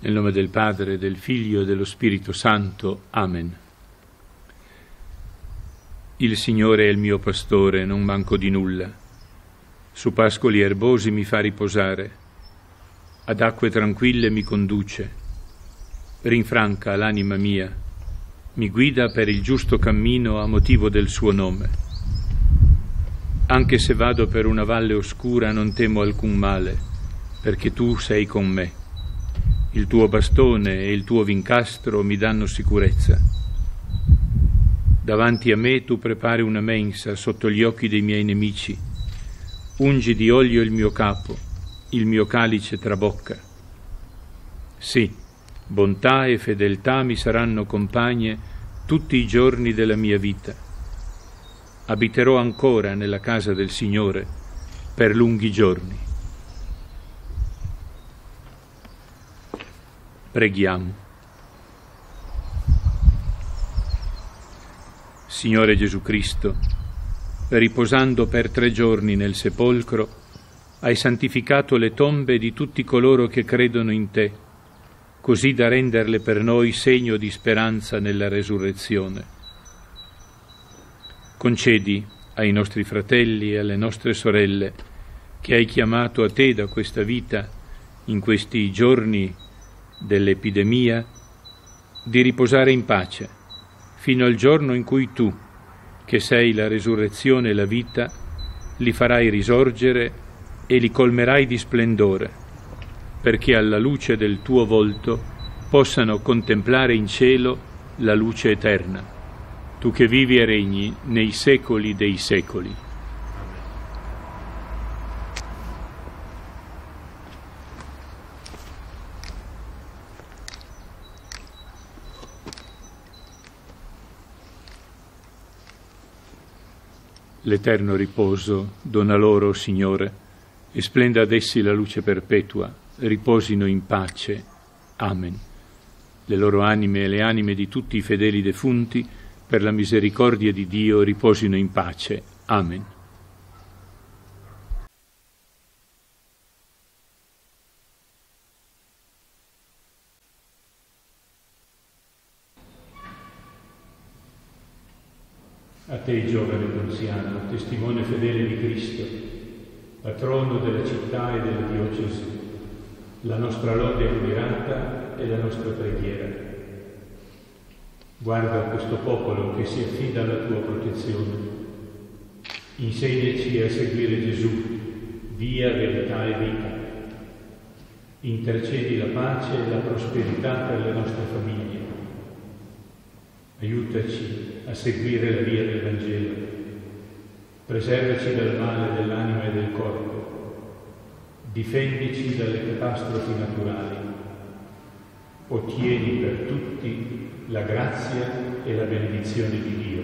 Nel nome del Padre, del Figlio e dello Spirito Santo. Amen. Il Signore è il mio pastore, non manco di nulla. Su pascoli erbosi mi fa riposare, ad acque tranquille mi conduce. Rinfranca l'anima mia, mi guida per il giusto cammino a motivo del suo nome. Anche se vado per una valle oscura non temo alcun male, perché tu sei con me. Il tuo bastone e il tuo vincastro mi danno sicurezza. Davanti a me tu prepari una mensa sotto gli occhi dei miei nemici. Ungi di olio il mio capo, il mio calice trabocca. Sì, bontà e fedeltà mi saranno compagne tutti i giorni della mia vita. Abiterò ancora nella casa del Signore per lunghi giorni. Preghiamo. Signore Gesù Cristo, riposando per 3 giorni nel sepolcro, hai santificato le tombe di tutti coloro che credono in te, così da renderle per noi segno di speranza nella resurrezione. Concedi ai nostri fratelli e alle nostre sorelle, che hai chiamato a te da questa vita in questi giorni dell'epidemia, di riposare in pace fino al giorno in cui tu, che sei la resurrezione e la vita, li farai risorgere e li colmerai di splendore, perché alla luce del tuo volto possano contemplare in cielo la luce eterna, tu che vivi e regni nei secoli dei secoli. L'eterno riposo dona loro, Signore, e splenda ad essi la luce perpetua, riposino in pace. Amen. Le loro anime e le anime di tutti i fedeli defunti, per la misericordia di Dio, riposino in pace. Amen. A te, giovane Ponziano, testimone fedele di Cristo, patrono della città e della diocesi, la nostra lode ammirata e la nostra preghiera. Guarda questo popolo che si affida alla tua protezione. Insegnaci a seguire Gesù, via, verità e vita. Intercedi la pace e la prosperità per le nostre famiglie. Aiutaci a seguire la via del Vangelo. Preservaci dal male dell'anima e del corpo. Difendici dalle catastrofi naturali. Ottieni per tutti la grazia e la benedizione di Dio.